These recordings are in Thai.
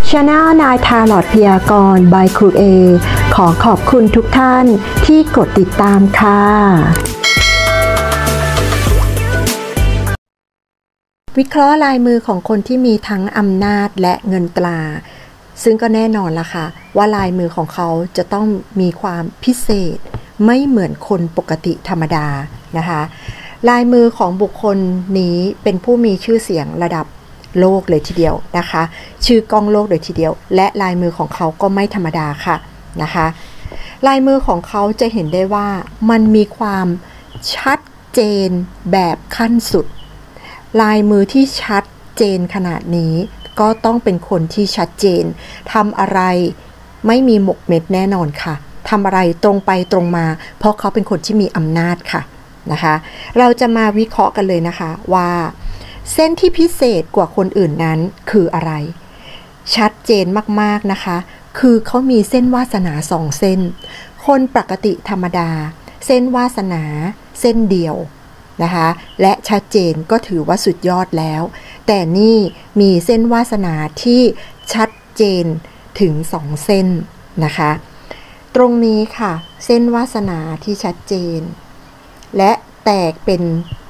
Channel นายทาร์ลอตพยากรณ์ by ครูเอขอขอบคุณทุกท่านที่กดติดตามค่ะวิเคราะห์ลายมือของคนที่มีทั้งอำนาจและเงินตราซึ่งก็แน่นอนล่ะค่ะว่าลายมือของเขาจะต้องมีความพิเศษไม่เหมือนคนปกติธรรมดานะคะลายมือของบุคคลนี้เป็นผู้มีชื่อเสียงระดับโลกเลยทีเดียวนะคะชื่อกล้องโลกเลยทีเดียวและลายมือของเขาก็ไม่ธรรมดาค่ะนะคะลายมือของเขาจะเห็นได้ว่ามันมีความชัดเจนแบบขั้นสุดลายมือที่ชัดเจนขนาดนี้ก็ต้องเป็นคนที่ชัดเจนทำอะไรไม่มีหมกเม็ดแน่นอนค่ะทำอะไรตรงไปตรงมาเพราะเขาเป็นคนที่มีอำนาจค่ะนะคะเราจะมาวิเคราะห์กันเลยนะคะว่าเส้นที่พิเศษกว่าคนอื่นนั้นคืออะไรชัดเจนมากๆนะคะคือเขามีเส้นวาสนาสองเส้นคนปกติธรรมดาเส้นวาสนาเส้นเดียวนะคะและชัดเจนก็ถือว่าสุดยอดแล้วแต่นี่มีเส้นวาสนาที่ชัดเจนถึง2เส้นนะคะตรงนี้ค่ะเส้นวาสนาที่ชัดเจนและแตกเป็น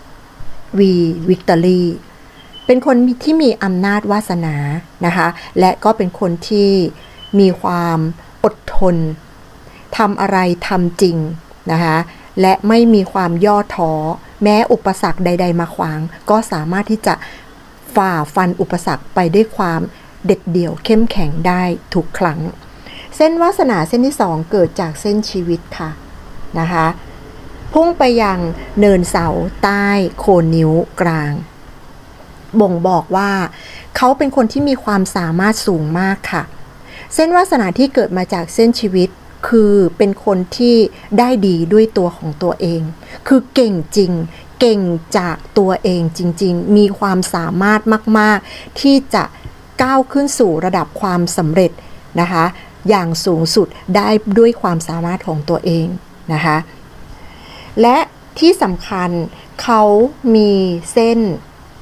V Victory เป็นคนที่มีอำนาจวาสนานะคะและก็เป็นคนที่มีความอดทนทำอะไรทำจริงนะคะและไม่มีความย่อท้อแม้อุปสรรคใดๆมาขวางก็สามารถที่จะฝ่าฟันอุปสรรคไปด้วยความเด็ดเดี่ยวเข้มแข็งได้ทุกครั้งเส้นวาสนาเส้นที่2เกิดจากเส้นชีวิตค่ะนะคะพุ่งไปยังเนินเสาใต้โคนนิ้วกลางบ่งบอกว่าเขาเป็นคนที่มีความสามารถสูงมากค่ะเส้นวาสนาที่เกิดมาจากเส้นชีวิตคือเป็นคนที่ได้ดีด้วยตัวของตัวเองคือเก่งจริงเก่งจากตัวเองจริงๆมีความสามารถมากๆที่จะก้าวขึ้นสู่ระดับความสำเร็จนะคะอย่างสูงสุดได้ด้วยความสามารถของตัวเองนะคะและที่สำคัญเขามีเส้น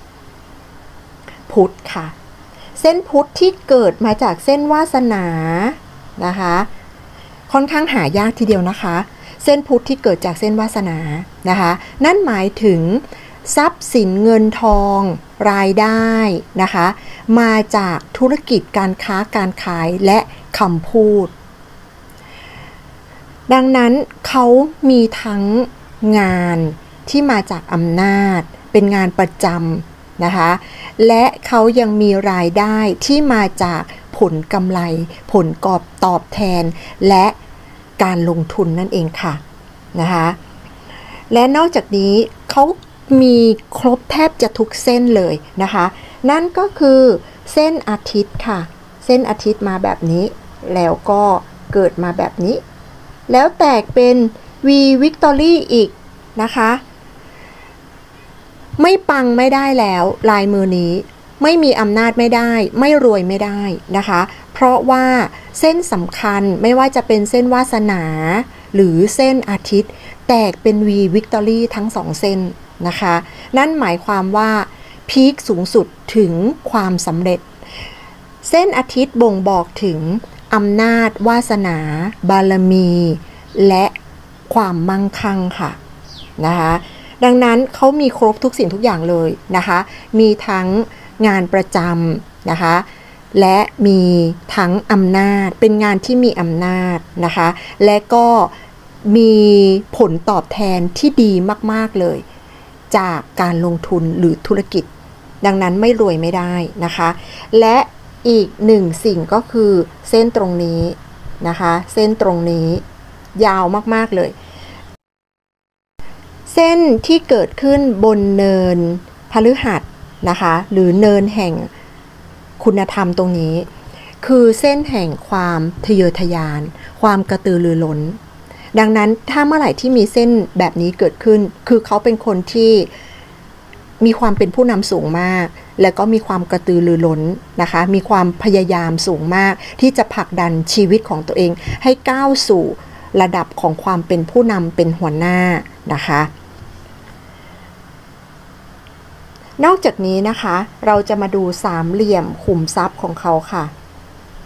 พุธค่ะเส้นพุธที่เกิดมาจากเส้นวาสนานะคะค่อนข้างหายากทีเดียวนะคะเส้นพุธที่เกิดจากเส้นวาสนานะคะนั่นหมายถึงทรัพย์สินเงินทองรายได้นะคะมาจากธุรกิจการค้าการขายและคำพูดดังนั้นเขามีทั้งงานที่มาจากอำนาจเป็นงานประจำนะคะและเขายังมีรายได้ที่มาจากผลกำไรผลตอบแทนและการลงทุนนั่นเองค่ะนะคะและนอกจากนี้เขามีครบแทบจะทุกเส้นเลยนะคะนั่นก็คือเส้นอาทิตย์ค่ะเส้นอาทิตย์มาแบบนี้แล้วก็เกิดมาแบบนี้แล้วแตกเป็น V Victory อีกนะคะไม่ปังไม่ได้แล้วลายมือนี้ไม่มีอำนาจไม่ได้ไม่รวยไม่ได้นะคะเพราะว่าเส้นสำคัญไม่ว่าจะเป็นเส้นวาสนาหรือเส้นอาทิตย์แตกเป็น V Victory ทั้ง2เส้นนะคะนั่นหมายความว่าพีคสูงสุดถึงความสำเร็จเส้นอาทิตย์บ่งบอกถึงอำนาจวาสนาบารมีและความมั่งคั่งค่ะนะคะดังนั้นเขามีครบทุกสิ่งทุกอย่างเลยนะคะมีทั้งงานประจำนะคะและมีทั้งอำนาจเป็นงานที่มีอำนาจนะคะและก็มีผลตอบแทนที่ดีมากๆเลยจากการลงทุนหรือธุรกิจดังนั้นไม่รวยไม่ได้นะคะและอีกหนึ่งสิ่งก็คือเส้นตรงนี้นะคะเส้นตรงนี้ยาวมากๆเลยเส้นที่เกิดขึ้นบนเนินพฤหัสนะคะหรือเนินแห่งคุณธรรมตรงนี้คือเส้นแห่งความทะเยอทะยานความกระตือรือร้นดังนั้นถ้าเมื่อไหร่ที่มีเส้นแบบนี้เกิดขึ้นคือเขาเป็นคนที่มีความเป็นผู้นำสูงมากและก็มีความกระตือรือร้นนะคะมีความพยายามสูงมากที่จะผลักดันชีวิตของตัวเองให้ก้าวสู่ระดับของความเป็นผู้นำเป็นหัวหน้านะคะนอกจากนี้นะคะเราจะมาดูสามเหลี่ยมขุมทรัพย์ของเขาค่ะ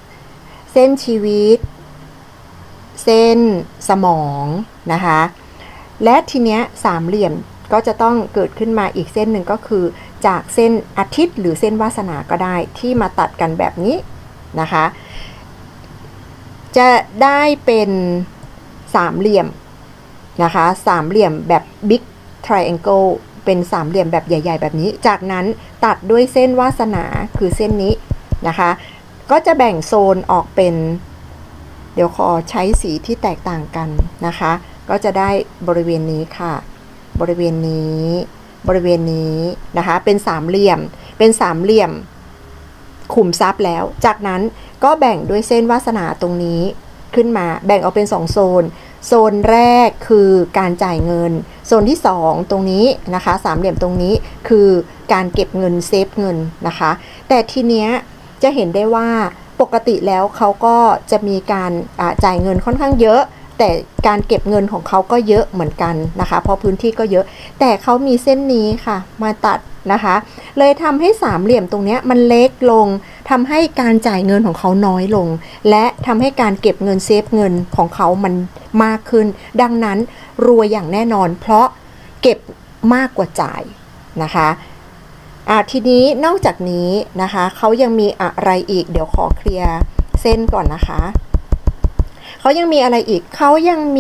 เส้นชีวิตเส้นสมองนะคะและทีเนี้ยสามเหลี่ยมก็จะต้องเกิดขึ้นมาอีกเส้นหนึ่งก็คือจากเส้นอาทิตย์หรือเส้นวาสนาก็ได้ที่มาตัดกันแบบนี้นะคะจะได้เป็นสามเหลี่ยมนะคะสามเหลี่ยมแบบ Big Triangle เป็นสามเหลี่ยมแบบใหญ่ๆแบบนี้จากนั้นตัดด้วยเส้นวาสนาคือเส้นนี้นะคะก็จะแบ่งโซนออกเป็นเดี๋ยวขอใช้สีที่แตกต่างกันนะคะก็จะได้บริเวณนี้ค่ะบริเวณนี้บริเวณนี้นะคะเป็นสามเหลี่ยมขุมทรัพย์แล้วจากนั้นก็แบ่งด้วยเส้นวาสนาตรงนี้ขึ้นมาแบ่งออกเป็น2โซนแรกคือการจ่ายเงินโซนที่2ตรงนี้นะคะสามเหลี่ยมตรงนี้คือการเก็บเงินเซฟเงินนะคะแต่ทีเนี้ยจะเห็นได้ว่าปกติแล้วเขาก็จะมีการจ่ายเงินค่อนข้างเยอะแต่การเก็บเงินของเขาก็เยอะเหมือนกันนะคะเพราะพื้นที่ก็เยอะแต่เขามีเส้นนี้ค่ะมาตัดนะคะเลยทำให้สามเหลี่ยมตรงนี้มันเล็กลงทำให้การจ่ายเงินของเขาน้อยลงและทำให้การเก็บเงินเซฟเงินของเขามันมากขึ้นดังนั้นรวยอย่างแน่นอนเพราะเก็บมากกว่าจ่ายนะคะทีนี้นอกจากนี้นะคะเขายังมีอะไรอีกเดี๋ยวขอเคลียร์เส้นก่อนนะคะเขายังมีอะไรอีกเขายังมี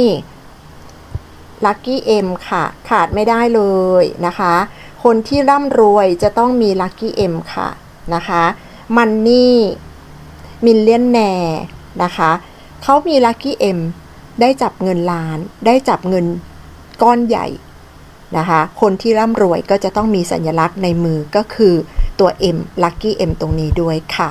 Lucky M ค่ะขาดไม่ได้เลยนะคะคนที่ร่ำรวยจะต้องมี Lucky M ค่ะนะคะ Money Millionaire นะคะเขามี Lucky M ได้จับเงินล้านได้จับเงินก้อนใหญ่นะคะคนที่ร่ำรวยก็จะต้องมีสัญลักษณ์ในมือก็คือตัว M Lucky M ตรงนี้ด้วยค่ะ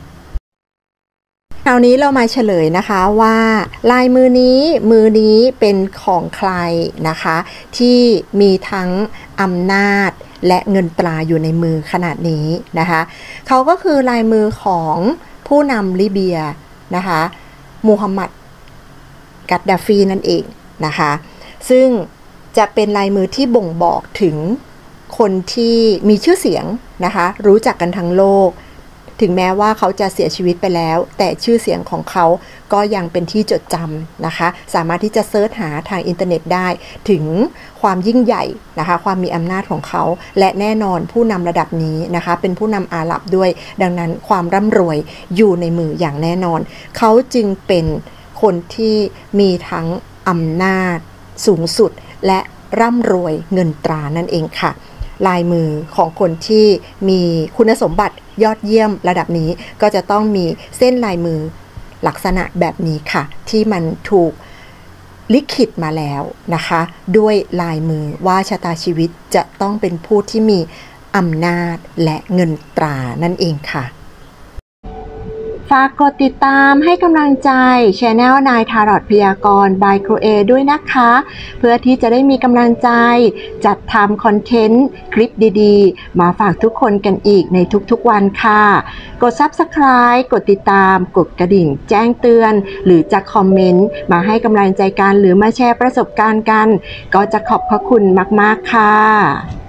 คราวนี้เรามาเฉลยนะคะว่าลายมือนี้เป็นของใครนะคะที่มีทั้งอำนาจและเงินตราอยู่ในมือขนาดนี้นะคะเขาก็คือลายมือของผู้นำลิเบียนะคะมูฮัมหมัดกัดดาฟีนั่นเองนะคะซึ่งจะเป็นลายมือที่บ่งบอกถึงคนที่มีชื่อเสียงนะคะรู้จักกันทั้งโลกถึงแม้ว่าเขาจะเสียชีวิตไปแล้วแต่ชื่อเสียงของเขาก็ยังเป็นที่จดจำนะคะสามารถที่จะเซิร์ชหาทางอินเทอร์เน็ตได้ถึงความยิ่งใหญ่นะคะความมีอำนาจของเขาและแน่นอนผู้นำระดับนี้นะคะเป็นผู้นำอาหรับด้วยดังนั้นความร่ำรวยอยู่ในมืออย่างแน่นอนเขาจึงเป็นคนที่มีทั้งอำนาจสูงสุดและร่ำรวยเงินตรานั่นเองค่ะลายมือของคนที่มีคุณสมบัติยอดเยี่ยมระดับนี้ก็จะต้องมีเส้นลายมือลักษณะแบบนี้ค่ะที่มันถูกลิขิตมาแล้วนะคะด้วยลายมือว่าชะตาชีวิตจะต้องเป็นผู้ที่มีอำนาจและเงินตรานั่นเองค่ะฝากกดติดตามให้กำลังใจ Channel นายทารอตพยากรณ์ by ครูเอด้วยนะคะเพื่อที่จะได้มีกำลังใจจัดทำคอนเทนต์คลิปดีๆมาฝากทุกคนกันอีกในทุกๆวันค่ะกด Subscribe กดติดตามกดกระดิ่งแจ้งเตือนหรือจะคอมเมนต์มาให้กำลังใจกันหรือมาแชร์ประสบการณ์กันก็จะขอบพระคุณมากๆค่ะ